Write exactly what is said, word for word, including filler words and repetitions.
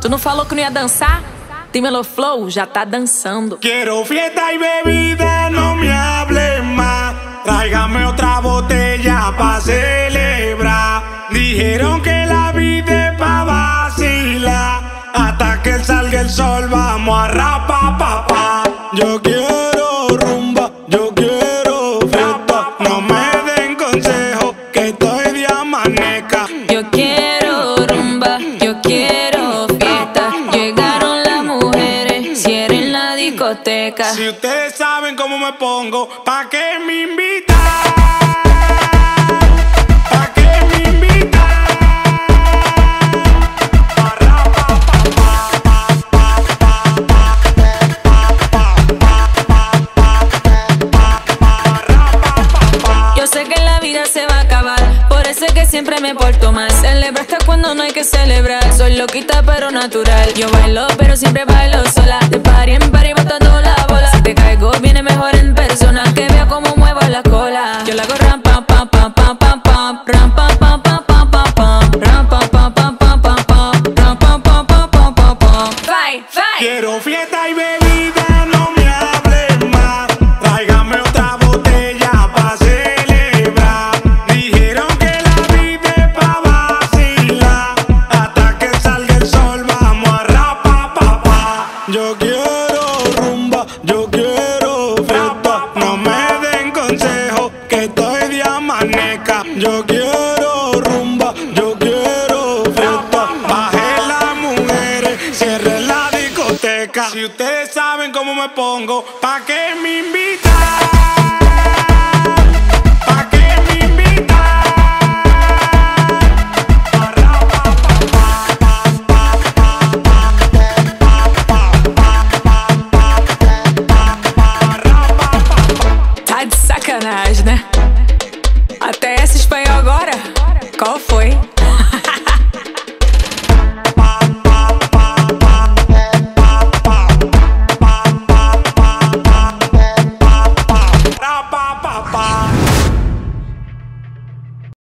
Tu não falou que não ia dançar? Tem Melo Flow, já tá dançando. Quiero fiesta y bebida, no me hables más. Tráigame otra botella pa' celebrar. Dijeron que la vida es pa' vacilar. Hasta que salga el sol vamos a rapa, papá. Yo quiero rumba, yo quiero fiesta. No me den consejo que estoy de amaneca. Yo quiero rumba, yo quiero fiesta. Llegaron las mujeres, cierren la discoteca. Si ustedes saben cómo me pongo, ¿pa' qué me invitan? ¿Pa' qué me invitan? Yo sé que la vida se va a acabar, por eso es que siempre me porto mal. Celebro hasta cuando no hay que celebrar. Soy loquita pero natural. Yo bailo pero siempre bailo sola. De party en party botando la bola. Si te caigo viene mejor en persona. Que vea cómo muevo la cola. Yo la hago ram pam pam pam pam pam pam. Ram pam pam pam pam pam pam. Ram pam pam pam pam pam pam. Ram pam pam pam pam pam pam. Fight, fight. Quiero fiesta y bebida, no me hables más. Tráigame otra botella pa' celebrar. Dijeron que la vida es pa' vacilar. Hasta que salga el sol vamos a rapa, papá. Yo quiero rumba, yo quiero fiesta. No me den consejo que estoy de amaneca. Yo quiero rumba, yo quiero fiesta. Baje las mujeres, cierre la discoteca. Si ustedes saben cómo me pongo, ¿pa' qué me invitan? ¿Pa' qué me invitan? Tá de sacanagem, né? Até essa espanhol agora? Qual foi?